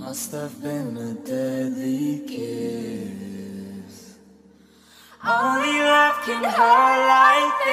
Must have been a deadly kiss. Only love can hurt like